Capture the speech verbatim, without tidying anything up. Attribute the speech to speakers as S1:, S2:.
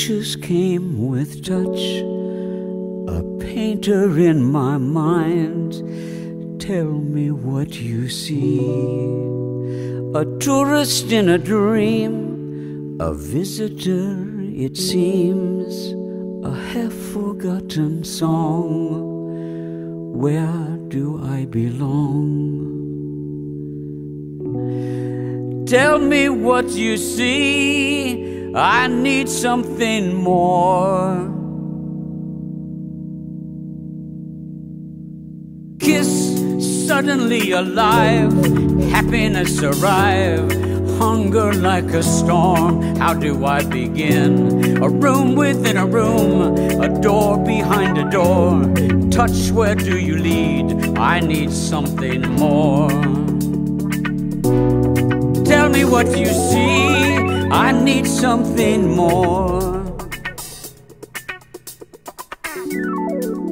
S1: wishes came with touch, a painter in my mind. Tell me what you see. A tourist in a dream, a visitor it seems, a half-forgotten song. Where do I belong? Tell me what you see. I need something more. Kiss, suddenly alive, happiness arrive, hunger like a storm. How do I begin? A room within a room, a door behind a door. Touch, where do you lead? I need something more. Tell me what you see. I need something more.